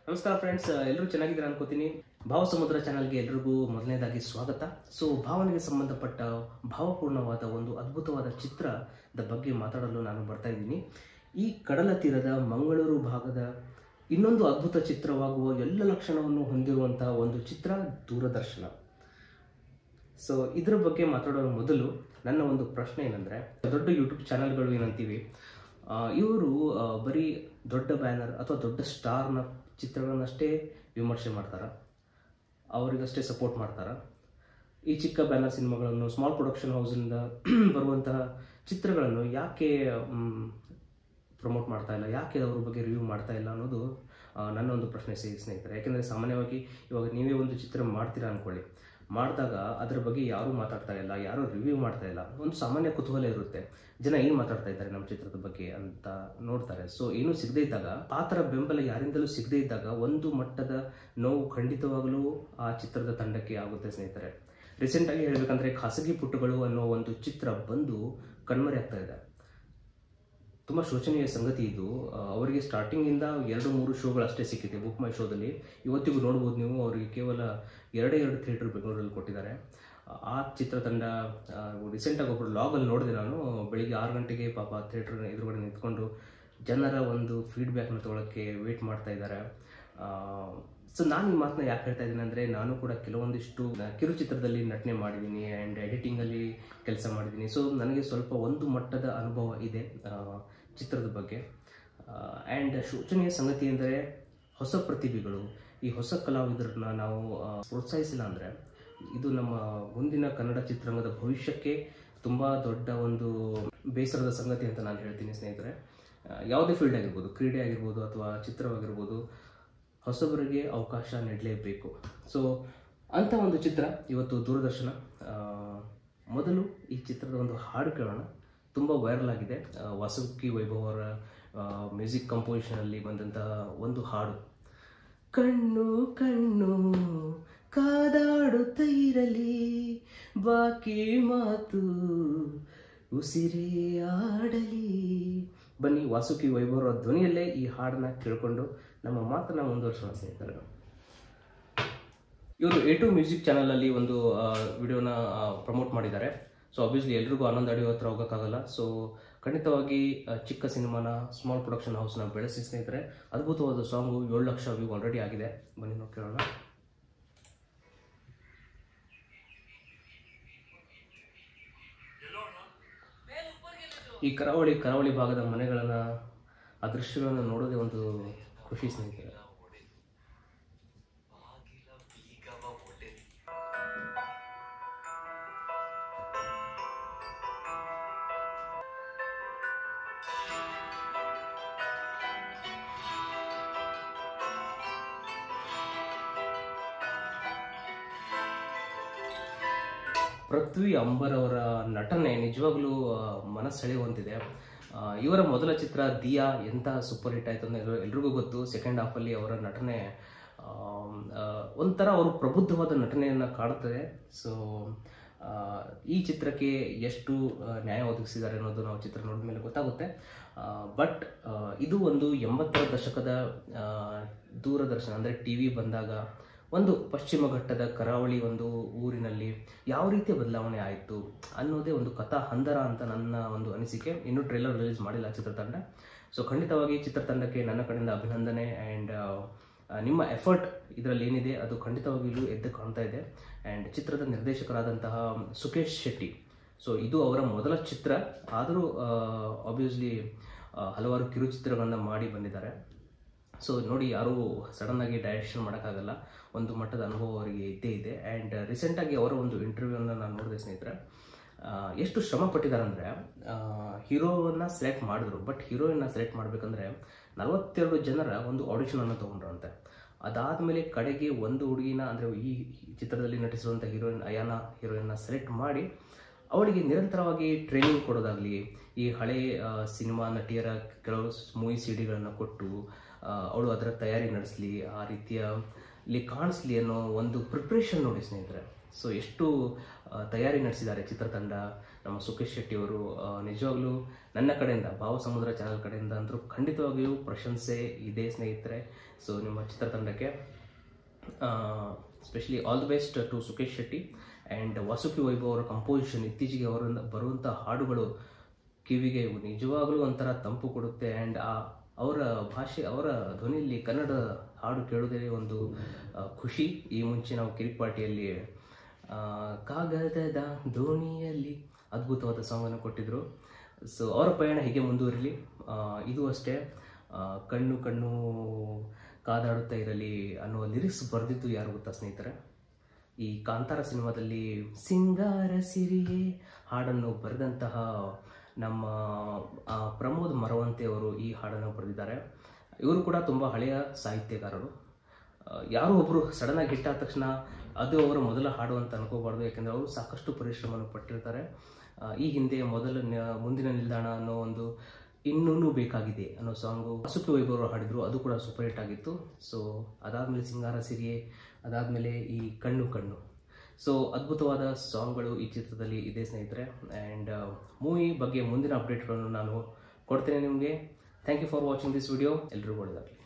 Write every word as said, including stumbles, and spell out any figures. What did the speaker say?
ನಮಸ್ಕಾರ ಫ್ರೆಂಡ್ಸ್, ಎಲ್ಲರೂ ಚೆನ್ನಾಗಿದ್ದೀರಾ ಅನ್ಕೋತೀನಿ. ಭಾವ ಸಮುದ್ರ ಚಾನಲ್ಗೆ ಎಲ್ಲರಿಗೂ ಮೊದಲನೇದಾಗಿ ಸ್ವಾಗತ. ಸೊ ಭಾವನೆಗೆ ಸಂಬಂಧಪಟ್ಟ ಭಾವಪೂರ್ಣವಾದ ಒಂದು ಅದ್ಭುತವಾದ ಚಿತ್ರದ ಬಗ್ಗೆ ಮಾತಾಡಲು ನಾನು ಬರ್ತಾ ಇದ್ದೀನಿ. ಈ ಕಡಲ ತೀರದ ಮಂಗಳೂರು ಭಾಗದ ಇನ್ನೊಂದು ಅದ್ಭುತ ಚಿತ್ರವಾಗುವ ಎಲ್ಲ ಲಕ್ಷಣವನ್ನು ಹೊಂದಿರುವಂತಹ ಒಂದು ಚಿತ್ರ ದೂರದರ್ಶನ. ಸೊ ಇದರ ಬಗ್ಗೆ ಮಾತಾಡೋ ಮೊದಲು ನನ್ನ ಒಂದು ಪ್ರಶ್ನೆ ಏನಂದರೆ, ದೊಡ್ಡ ಯೂಟ್ಯೂಬ್ ಚಾನಲ್ಗಳು ಏನಂತೀವಿ, ಇವರು ಬರೀ ದೊಡ್ಡ ಬ್ಯಾನರ್ ಅಥವಾ ದೊಡ್ಡ ಸ್ಟಾರ್ನ ಚಿತ್ರಗಳನ್ನಷ್ಟೇ ವಿಮರ್ಶೆ ಮಾಡ್ತಾರೆ, ಅವರಿಗಷ್ಟೇ ಸಪೋರ್ಟ್ ಮಾಡ್ತಾರೆ. ಈ ಚಿಕ್ಕ ಬ್ಯಾನರ್ ಸಿನಿಮಾಗಳನ್ನು, ಸ್ಮಾಲ್ ಪ್ರೊಡಕ್ಷನ್ ಹೌಸಿಂದ ಬರುವಂತಹ ಚಿತ್ರಗಳನ್ನು ಯಾಕೆ ಪ್ರಮೋಟ್ ಮಾಡ್ತಾ ಇಲ್ಲ, ಯಾಕೆ ಅವ್ರ ಬಗ್ಗೆ ರಿವ್ಯೂ ಮಾಡ್ತಾ ಇಲ್ಲ ಅನ್ನೋದು ನನ್ನ ಒಂದು ಪ್ರಶ್ನೆ ಸ್ನೇಹಿತರೆ. ಯಾಕೆಂದರೆ ಸಾಮಾನ್ಯವಾಗಿ ಇವಾಗ ನೀವೇ ಒಂದು ಚಿತ್ರ ಮಾಡ್ತೀರಾ ಅಂದ್ಕೊಳ್ಳಿ, ಮಾಡಿದಾಗ ಅದರ ಬಗ್ಗೆ ಯಾರೂ ಮಾತಾಡ್ತಾ ಇಲ್ಲ, ಯಾರೂ ರಿವ್ಯೂ ಮಾಡ್ತಾ ಇಲ್ಲ. ಒಂದು ಸಾಮಾನ್ಯ ಕುತೂಹಲ ಇರುತ್ತೆ, ಜನ ಏನು ಮಾತಾಡ್ತಾ ಇದ್ದಾರೆ ನಮ್ಮ ಚಿತ್ರದ ಬಗ್ಗೆ ಅಂತ ನೋಡ್ತಾರೆ. ಸೊ ಏನೂ ಸಿಗದೇ ಇದ್ದಾಗ, ಆ ಥರ ಬೆಂಬಲ ಯಾರಿಂದಲೂ ಸಿಗದೇ ಇದ್ದಾಗ ಒಂದು ಮಟ್ಟದ ನೋವು ಖಂಡಿತವಾಗಲೂ ಆ ಚಿತ್ರದ ತಂಡಕ್ಕೆ ಆಗುತ್ತೆ ಸ್ನೇಹಿತರೆ. ರೀಸೆಂಟಾಗಿ ಹೇಳಬೇಕಂದ್ರೆ ಖಾಸಗಿ ಪುಟ್ಟಗಳು ಅನ್ನೋ ಒಂದು ಚಿತ್ರ ಬಂದು ಕಣ್ಮರೆ ಆಗ್ತಾ ಇದೆ. ತುಂಬ ಶೋಚನೀಯ ಸಂಗತಿ ಇದು. ಅವರಿಗೆ ಸ್ಟಾರ್ಟಿಂಗಿಂದ ಎರಡು ಮೂರು ಶೋಗಳು ಅಷ್ಟೇ ಸಿಕ್ಕಿದೆ ಬುಕ್ ಮೈ ಶೋದಲ್ಲಿ. ಇವತ್ತಿಗೂ ನೋಡ್ಬೋದು ನೀವು, ಅವರಿಗೆ ಕೇವಲ ಎರಡೇ ಎರಡು ಥಿಯೇಟರ್ ಬೆಂಗಳೂರಲ್ಲಿ ಕೊಟ್ಟಿದ್ದಾರೆ. ಆ ಚಿತ್ರತಂಡ ರೀಸೆಂಟಾಗಿ ಒಬ್ಬರು ಲಾಗಲ್ಲಿ ನೋಡಿದೆ ನಾನು, ಬೆಳಿಗ್ಗೆ ಆರು ಗಂಟೆಗೆ ಪಾಪ ಥಿಯೇಟರ್ ಎದುರುಗಡೆ ನಿಂತ್ಕೊಂಡು ಜನರ ಒಂದು ಫೀಡ್ಬ್ಯಾಕ್ನ ತೊಗೊಳಕ್ಕೆ ವೇಟ್ ಮಾಡ್ತಾ ಇದ್ದಾರೆ. ಸೊ ನಾನು ಈ ಮಾತನ್ನ ಯಾಕೆ ಹೇಳ್ತಾ ಇದ್ದೀನಿ ಅಂದರೆ, ನಾನು ಕೂಡ ಕೆಲವೊಂದಿಷ್ಟು ಕಿರುಚಿತ್ರದಲ್ಲಿ ನಟನೆ ಮಾಡಿದ್ದೀನಿ ಆ್ಯಂಡ್ ಎಡಿಟಿಂಗಲ್ಲಿ ಕೆಲಸ ಮಾಡಿದ್ದೀನಿ. ಸೊ ನನಗೆ ಸ್ವಲ್ಪ ಒಂದು ಮಟ್ಟದ ಅನುಭವ ಇದೆ ಚಿತ್ರದ ಬಗ್ಗೆ. ಆ್ಯಂಡ್ ಶೋಚನೀಯ ಸಂಗತಿ ಎಂದರೆ, ಹೊಸ ಪ್ರತಿಭೆಗಳು, ಈ ಹೊಸ ಕಲಾವಿದರನ್ನ ನಾವು ಪ್ರೋತ್ಸಾಹಿಸಿಲ್ಲ ಅಂದರೆ ಇದು ನಮ್ಮ ಮುಂದಿನ ಕನ್ನಡ ಚಿತ್ರರಂಗದ ಭವಿಷ್ಯಕ್ಕೆ ತುಂಬ ದೊಡ್ಡ ಒಂದು ಬೇಸರದ ಸಂಗತಿ ಅಂತ ನಾನು ಹೇಳ್ತೀನಿ ಸ್ನೇಹಿತರೆ. ಯಾವುದೇ ಫೀಲ್ಡ್ ಆಗಿರ್ಬೋದು, ಕ್ರೀಡೆ ಆಗಿರ್ಬೋದು ಅಥವಾ ಚಿತ್ರವಾಗಿರ್ಬೋದು, ಹೊಸಬರಿಗೆ ಅವಕಾಶ ನೀಡಲೇಬೇಕು. ಸೊ ಅಂಥ ಒಂದು ಚಿತ್ರ ಇವತ್ತು ದೂರದರ್ಶನ. ಮೊದಲು ಈ ಚಿತ್ರದ ಒಂದು ಹಾಡು ಕೇಳೋಣ. ತುಂಬ ವೈರಲ್ ಆಗಿದೆ. ವಾಸುಕಿ ವೈಭವ್ ಅವರ ಮ್ಯೂಸಿಕ್ ಕಂಪೋಸಿಷನಲ್ಲಿ ಬಂದಂತಹ ಒಂದು ಹಾಡು. ಕಣ್ಣು ಕಣ್ಣು ಕಾದಾಡುತ್ತಾ ಇರಲಿ, ಬಾಕಿ ಮಾತು ಉಸಿರೇ ಆಡಲಿ. ಬನ್ನಿ, ವಾಸುಕಿ ವೈಭವ್ ಅವರ ಧ್ವನಿಯಲ್ಲೇ ಈ ಹಾಡನ್ನ ಕೇಳಿಕೊಂಡು ನಮ್ಮ ಮಾತನ್ನ ಮುಂದುವರ್ಸೋಣ ಸ್ನೇಹಿತರೆ. ಇವರು ಎ ಟು ಮ್ಯೂಸಿಕ್ ಚಾನಲಲ್ಲಿ ಒಂದು ವಿಡಿಯೋನ ಪ್ರಮೋಟ್ ಮಾಡಿದ್ದಾರೆ. ಸೊ ಆಬ್ವಿಯಸ್ಲಿ ಎಲ್ರಿಗೂ ಆನಂದ್ ಆಡಿಯೋ ಹತ್ರ ಹೋಗೋಕ್ಕಾಗಲ್ಲ. ಸೊ ಖಂಡಿತವಾಗಿ ಚಿಕ್ಕ ಸಿನಿಮಾನ, ಸ್ಮಾಲ್ ಪ್ರೊಡಕ್ಷನ್ ಹೌಸ್ನ ಬೆಳೆಸಿ ಸ್ನೇಹಿತರೆ. ಅದ್ಭುತವಾದ ಸಾಂಗು, ಏಳು ಲಕ್ಷ ವ್ಯೂ ಆಲ್ರೆಡಿ ಆಗಿದೆ. ಬನ್ನಿ ನಾವು ಕೇಳೋಣ. ಈ ಕರಾವಳಿ ಕರಾವಳಿ ಭಾಗದ ಮನೆಗಳನ್ನ, ಆ ದೃಶ್ಯಗಳನ್ನು ನೋಡೋದೇ ಒಂದು ಖುಷಿ ಸ್ನೇಹಿತರೆ. ಪೃಥ್ವಿ ಅಂಬರ್ ಅವರ ನಟನೆ ನಿಜವಾಗ್ಲೂ ಮನಸ್ಸೆಳೆಯುವಂತಿದೆ. ಇವರ ಮೊದಲ ಚಿತ್ರ ದಿಯಾ ಎಂಥ ಸೂಪರ್ ಹಿಟ್ ಆಯಿತು ಅಂದರೆ ಎಲ್ರಿಗೂ ಗೊತ್ತು. ಸೆಕೆಂಡ್ ಹಾಫಲ್ಲಿ ಅವರ ನಟನೆ ಒಂಥರ ಅವರು ಪ್ರಬುದ್ಧವಾದ ನಟನೆಯನ್ನು ಕಾಡುತ್ತದೆ. ಸೊ ಈ ಚಿತ್ರಕ್ಕೆ ಎಷ್ಟು ನ್ಯಾಯ ಒದಗಿಸಿದ್ದಾರೆ ಅನ್ನೋದು ನಾವು ಚಿತ್ರ ನೋಡಿದ ಮೇಲೆ ಗೊತ್ತಾಗುತ್ತೆ. ಬಟ್ ಇದು ಒಂದು ಎಂಬತ್ತರ ದಶಕದ ದೂರದರ್ಶನ ಅಂದರೆ ಟಿ ವಿ ಬಂದಾಗ ಒಂದು ಪಶ್ಚಿಮ ಘಟ್ಟದ ಕರಾವಳಿ ಒಂದು ಊರಿನಲ್ಲಿ ಯಾವ ರೀತಿಯ ಬದಲಾವಣೆ ಆಯಿತು ಅನ್ನೋದೇ ಒಂದು ಕಥಾ ಹಂದರ ಅಂತ ನನ್ನ ಒಂದು ಅನಿಸಿಕೆ. ಇನ್ನೂ ಟ್ರೇಲರ್ ರಿಲೀಸ್ ಮಾಡಿಲ್ಲ ಚಿತ್ರತಂಡ. ಸೊ ಖಂಡಿತವಾಗಿ ಚಿತ್ರತಂಡಕ್ಕೆ ನನ್ನ ಕಡೆಯಿಂದ ಅಭಿನಂದನೆ. ಆ್ಯಂಡ್ ನಿಮ್ಮ ಎಫರ್ಟ್ ಇದರಲ್ಲಿ ಏನಿದೆ ಅದು ಖಂಡಿತವಾಗಿಯೂ ಎದ್ದು ಕಾಣ್ತಾ ಇದೆ. ಆ್ಯಂಡ್ ಚಿತ್ರದ ನಿರ್ದೇಶಕರಾದಂತಹ ಸುಖೇಶ್ ಶೆಟ್ಟಿ, ಸೊ ಇದು ಅವರ ಮೊದಲ ಚಿತ್ರ. ಆದರೂ ಆಬ್ವಿಯಸ್ಲಿ ಹಲವಾರು ಕಿರುಚಿತ್ರಗಳನ್ನು ಮಾಡಿ ಬಂದಿದ್ದಾರೆ. ಸೊ ನೋಡಿ, ಯಾರೂ ಸಡನ್ನಾಗಿ ಡೈರೆಕ್ಷನ್ ಮಾಡೋಕ್ಕಾಗಲ್ಲ, ಒಂದು ಮಟ್ಟದ ಅನುಭವ ಅವರಿಗೆ ಇದ್ದೇ ಇದೆ. ಆ್ಯಂಡ್ ರೀಸೆಂಟಾಗಿ ಅವರ ಒಂದು ಇಂಟರ್ವ್ಯೂವನ್ನು ನಾನು ನೋಡಿದೆ ಸ್ನೇಹಿತರೆ. ಎಷ್ಟು ಶ್ರಮ ಪಟ್ಟಿದ್ದಾರೆ ಅಂದರೆ, ಹೀರೋವನ್ನು ಸೆಲೆಕ್ಟ್ ಮಾಡಿದ್ರು, ಬಟ್ ಹೀರೋಯಿನ್ನ ಸೆಲೆಕ್ಟ್ ಮಾಡಬೇಕಂದ್ರೆ ನಲವತ್ತೆರಡು ಜನರ ಒಂದು ಆಡಿಷನನ್ನು ತೊಗೊಂಡ್ರಂತೆ. ಅದಾದಮೇಲೆ ಕಡೆಗೆ ಒಂದು ಹುಡುಗಿನ, ಅಂದರೆ ಈ ಚಿತ್ರದಲ್ಲಿ ನಟಿಸಿರುವಂಥ ಹೀರೋಯಿನ್ ಅಯಾನ ಹೀರೋಯಿನ್ನ ಸೆಲೆಕ್ಟ್ ಮಾಡಿ ಅವಳಿಗೆ ನಿರಂತರವಾಗಿ ಟ್ರೈನಿಂಗ್ ಕೊಡೋದಾಗಲಿ, ಈ ಹಳೆ ಸಿನಿಮಾ ನಟಿಯರ ಕೆಲವು ಮೂವಿ ಸಿ ಡಿಗಳನ್ನು ಕೊಟ್ಟು ಅವಳು ಅದರ ತಯಾರಿ ನಡೆಸಲಿ, ಆ ರೀತಿಯ ಇಲ್ಲಿ ಕಾಣಿಸ್ಲಿ ಅನ್ನೋ ಒಂದು ಪ್ರಿಪ್ರೇಷನ್ ನೋಡಿ ಸ್ನೇಹಿತರೆ. ಸೊ ಎಷ್ಟು ತಯಾರಿ ನಡೆಸಿದ್ದಾರೆ ಚಿತ್ರತಂಡ, ನಮ್ಮ ಸುಖೇಶ್ ಶೆಟ್ಟಿಯವರು. ನಿಜವಾಗ್ಲೂ ನನ್ನ ಕಡೆಯಿಂದ, ಭಾವ ಸಮುದ್ರ ಚಾನಲ್ ಕಡೆಯಿಂದ ಅಂತೂ ಖಂಡಿತವಾಗಿಯೂ ಪ್ರಶಂಸೆ ಇದೆ ಸ್ನೇಹಿತರೆ. ಸೊ ನಿಮ್ಮ ಚಿತ್ರತಂಡಕ್ಕೆ specially all the best to Sukesh Shetty and Vasuki Vaibhav ಅವರ ಕಂಪೋಸಿಷನ್. ಇತ್ತೀಚೆಗೆ ಅವರಿಂದ ಬರುವಂಥ ಹಾಡುಗಳು ಕಿವಿಗೆ ನಿಜವಾಗ್ಲೂ ಒಂಥರ ತಂಪು ಕೊಡುತ್ತೆ. ಆ್ಯಂಡ್ ಆ ಅವರ ಭಾಷೆ, ಅವರ ಧ್ವನಿಯಲ್ಲಿ ಕನ್ನಡ ಹಾಡು ಕೇಳೋದೇ ಒಂದು ಖುಷಿ. ಈ ಮುಂಚೆ ನಾವು ಕಿರಿಕ್ ಪಾರ್ಟಿಯಲ್ಲಿ ಕಾಗದದ ದೋಣಿಯಲ್ಲಿ ಅದ್ಭುತವಾದ ಸಾಂಗನ್ನು ಕೊಟ್ಟಿದ್ದರು. ಸೊ ಅವರ ಪಯಣ ಹೀಗೆ ಮುಂದುವರಿಲಿ. ಇದು ಅಷ್ಟೇ, ಕಣ್ಣು ಕಣ್ಣು ಕಾದಾಡುತ್ತಾ ಇರಲಿ ಅನ್ನುವ ಲಿರಿಕ್ಸ್ ಬರೆದಿದ್ದು ಯಾರು ಗೊತ್ತಾ ಸ್ನೇಹಿತರೆ? ಈ ಕಾಂತಾರ ಸಿನಿಮಾದಲ್ಲಿ ಸಿಂಗಾರ ಸಿರಿಯೇ ಹಾಡನ್ನು ಬರೆದಂತಹ ನಮ್ಮ ಪ್ರಮೋದ್ ಮರವಂತೆ ಅವರು ಈ ಹಾಡನ್ನು ಬರೆದಿದ್ದಾರೆ. ಇವರು ಕೂಡ ತುಂಬ ಹಳೆಯ ಸಾಹಿತ್ಯಕಾರರು. ಯಾರೋ ಒಬ್ಬರು ಸಡನ್ನಾಗಿ ಹಿಟ್ಟಾದ ತಕ್ಷಣ ಅದು ಅವರ ಮೊದಲ ಹಾಡು ಅಂತ ಅನ್ಕೋಬಾರ್ದು, ಯಾಕೆಂದರೆ ಅವರು ಸಾಕಷ್ಟು ಪರಿಶ್ರಮವನ್ನು ಪಟ್ಟಿರ್ತಾರೆ. ಈ ಹಿಂದೆ ಮೊದಲ ಮುಂದಿನ ನಿಲ್ದಾಣ ಅನ್ನೋ ಒಂದು ಇನ್ನೂ ಬೇಕಾಗಿದೆ ಅನ್ನೋ ಸಾಂಗು ವಾಸುಕಿ ವೈಭವ್ ಅವರು ಹಾಡಿದ್ರು, ಅದು ಕೂಡ ಸೂಪರ್ ಹಿಟ್ ಆಗಿತ್ತು. ಸೊ ಅದಾದಮೇಲೆ ಸಿಂಗಾರ ಸಿರಿಯೇ, ಅದಾದಮೇಲೆ ಈ ಕಣ್ಣು ಕಣ್ಣು. ಸೊ ಅದ್ಭುತವಾದ ಸಾಂಗ್ಗಳು ಈ ಚಿತ್ರದಲ್ಲಿ ಇದೆ ಸ್ನೇಹಿತರೆ. ಆ್ಯಂಡ್ ಮೂವಿ ಬಗ್ಗೆ ಮುಂದಿನ ಅಪ್ಡೇಟ್ಗಳನ್ನು ನಾನು ಕೊಡ್ತೇನೆ ನಿಮಗೆ. Thank you for watching this video. ಎಲ್ಲರಿಗೂ ಒಳ್ಳೆಯದಾಗಲಿ.